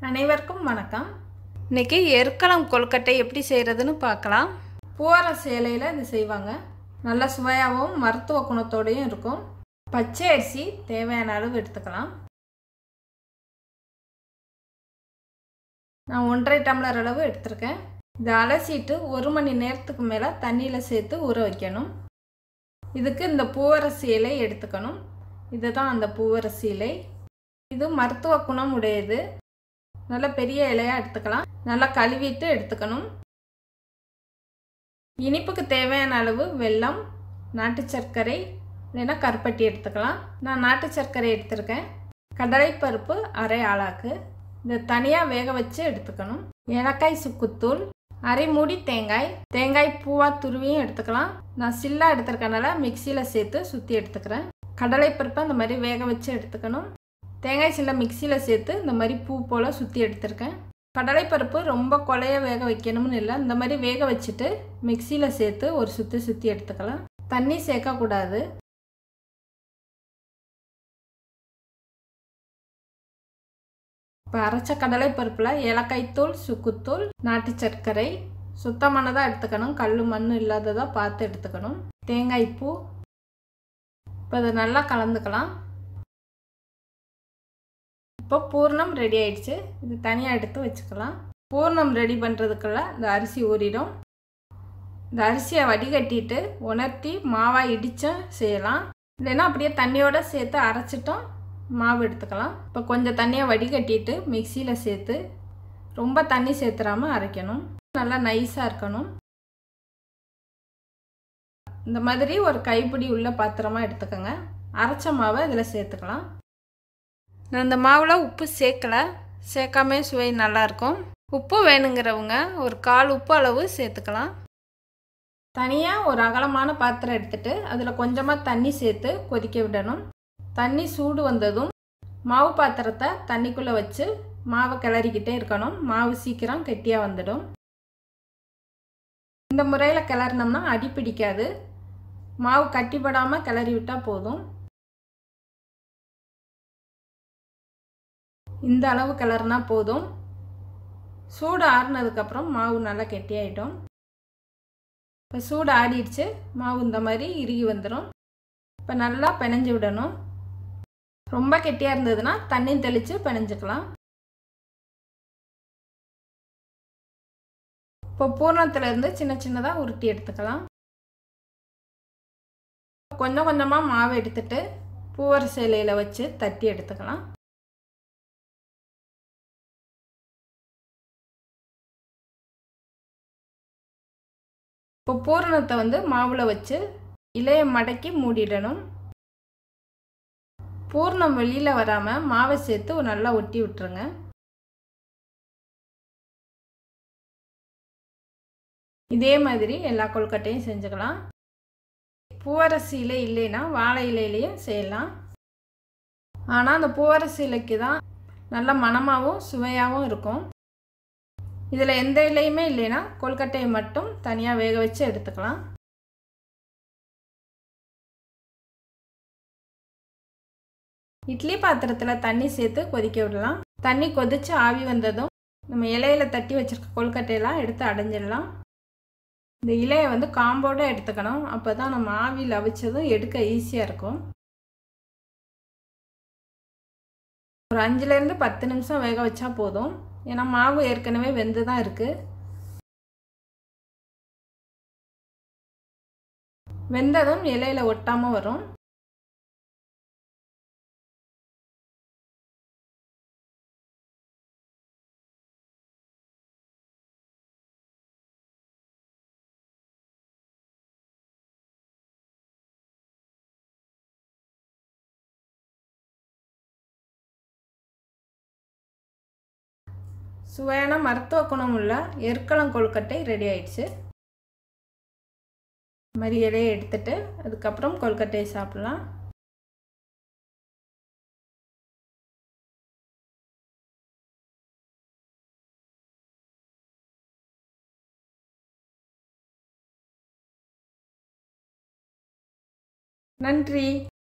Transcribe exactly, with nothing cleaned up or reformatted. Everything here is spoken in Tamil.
அனைவருக்கும் வணக்கம். இன்னைக்கு எருக்களம் கொழுக்கட்டை எப்படி செய்கிறதுன்னு பார்க்கலாம். பூவரச இலையில் இது செய்வாங்க. நல்ல சுவையாகவும் மருத்துவ குணத்தோடையும் இருக்கும். பச்சை அரிசி தேவையான அளவு எடுத்துக்கலாம். நான் ஒன்றரை டம்ளர் அளவு எடுத்திருக்கேன். இதை அலசிட்டு ஒரு மணி நேரத்துக்கு மேலே தண்ணியில் சேர்த்து ஊற வைக்கணும். இதுக்கு இந்த பூவரச இலை எடுத்துக்கணும். இதுதான் அந்த பூவரச இலை. இது மருத்துவ குணம் உடையது. நல்ல பெரிய இலையாக எடுத்துக்கலாம். நல்லா கழுவிட்டு எடுத்துக்கணும். இனிப்புக்கு தேவையான அளவு வெல்லம், நாட்டு சர்க்கரை இல்லைன்னா கருப்பட்டி எடுத்துக்கலாம். நான் நாட்டு சர்க்கரை எடுத்திருக்கேன். கடலைப்பருப்பு அரை ஆளாக்கு. இதை தனியாக வேக வச்சு எடுத்துக்கணும். ஏலக்காய் சுக்குத்தூள், அரை மூடி தேங்காய், தேங்காய் பூவாக துருவியும் எடுத்துக்கலாம். நான் சில்லா எடுத்துருக்கனால மிக்சியில் சேர்த்து சுற்றி எடுத்துக்கிறேன். கடலைப்பருப்பை இந்த மாதிரி வேக வச்சு எடுத்துக்கணும். தேங்காய் சில்லை மிக்சியில் சேர்த்து இந்த மாதிரி பூ போல் சுற்றி எடுத்துருக்கேன். கடலைப்பருப்பு ரொம்ப கொலைய வேக வைக்கணும்னு இல்லை, இந்த மாதிரி வேக வச்சுட்டு மிக்சியில் சேர்த்து ஒரு சுற்றி சுற்றி எடுத்துக்கலாம். தண்ணி சேர்க்கக்கூடாது. இப்போ அரைச்ச கடலைப்பருப்பில் ஏலக்காய் தூள், சுக்குத்தூள், நாட்டு சர்க்கரை சுத்தமானதாக எடுத்துக்கணும். கல் மண் இல்லாததாக பார்த்து எடுத்துக்கணும். தேங்காய் பூ. இப்போ அதை நல்லா கலந்துக்கலாம். இப்போ பூர்ணம் ரெடி ஆயிடுச்சு. இது தனியாக எடுத்து வச்சுக்கலாம். பூர்ணம் ரெடி பண்ணுறதுக்குள்ள இந்த அரிசி ஊறிடும். இந்த அரிசியை வடிகட்டிட்டு உணர்த்தி மாவாக இடிச்சும் செய்யலாம். இல்லைன்னா அப்படியே தண்ணியோடு சேர்த்து அரைச்சிட்டோம் மாவு எடுத்துக்கலாம். இப்போ கொஞ்சம் தண்ணியை வடிகட்டிட்டு மிக்சியில் சேர்த்து ரொம்ப தண்ணி சேர்த்துறாமல் அரைக்கணும். நல்லா நைஸாக இருக்கணும். இந்த மாதிரி ஒரு கைப்பிடி உள்ள பாத்திரமாக எடுத்துக்கோங்க. அரைச்ச மாவை இதில் சேர்த்துக்கலாம். நான் இந்த மாவில் உப்பு சேர்க்கலை. சேர்க்காமே சுவை நல்லாயிருக்கும். உப்பு வேணுங்கிறவங்க ஒரு கால் உப்பு அளவு சேர்த்துக்கலாம். தனியாக ஒரு அகலமான பாத்திரம் எடுத்துகிட்டு அதில் கொஞ்சமாக தண்ணி சேர்த்து கொதிக்க விடணும். தண்ணி சூடு வந்ததும் மாவு பாத்திரத்தை தண்ணிக்குள்ளே வச்சு மாவை கிளறிக்கிட்டே இருக்கணும். மாவு சீக்கிரம் கெட்டியாக வந்துடும். இந்த முறையில் கிளறினோம்னா அடி பிடிக்காது. மாவு கட்டிப்படாமல் கிளறி விட்டால் போதும். இந்த அளவு கிளறுனா போதும். சூடு ஆறுனதுக்கப்புறம் மாவு நல்லா கெட்டியாயிடும். இப்போ சூடு ஆடிடுச்சு. மாவு இந்த மாதிரி இறுகி வந்துடும். இப்போ நல்லா பிணைஞ்சு விடணும். ரொம்ப கெட்டியாக இருந்ததுன்னா தண்ணி தெளித்து பிணைஞ்சிக்கலாம். இப்போ பூர்ணத்துலேருந்து சின்ன சின்னதாக உருட்டி எடுத்துக்கலாம். கொஞ்சம் கொஞ்சமாக மாவு எடுத்துட்டு பூவரச இலையில் வச்சு தட்டி எடுத்துக்கலாம். இப்போ பூரணத்தை வந்து மாவில் வச்சு இலையை மடக்கி மூடிடணும். பூர்ணம் வெளியில் வராமல் மாவை சேர்த்து நல்லா ஒட்டி விட்டுருங்க. இதே மாதிரி எல்லா கொழுக்கட்டையும் செஞ்சுக்கலாம். பூவரச இலை இல்லைன்னா வாழை இலையிலையும் செய்யலாம். ஆனால் அந்த பூவரச இலைக்கு தான் நல்ல மணமாகவும் சுவையாகவும் இருக்கும். இதில் எந்த இலையுமே இல்லைன்னா கொழுக்கட்டையை மட்டும் தனியாக வேக வச்சு எடுத்துக்கலாம். இட்லி பாத்திரத்தில் தண்ணி சேர்த்து கொதிக்க விடலாம். தண்ணி கொதித்து ஆவி வந்ததும் நம்ம இலையில் தட்டி வச்சுருக்க கொழுக்கட்டையெல்லாம் எடுத்து அடைஞ்சிடலாம். இந்த இலையை வந்து காம்போடு எடுத்துக்கணும். அப்போ தான் நம்ம ஆவியில் அவிச்சதும் எடுக்க ஈஸியாக இருக்கும். ஒரு அஞ்சுலேருந்து பத்து நிமிஷம் வேக வச்சா போதும். ஏன்னா மாவு ஏற்கனவே வெந்து தான் இருக்குது. வெந்ததும் இலையில் ஒட்டாமல் வரும். சுவையான மருத்துவ குணம் உள்ள எருக்களம் கொழுக்கட்டை ரெடி ஆயிடுச்சு. இந்த மாதிரி இலையை எடுத்துட்டு அதுக்கப்புறம் கொழுக்கட்டையை சாப்பிடலாம். நன்றி.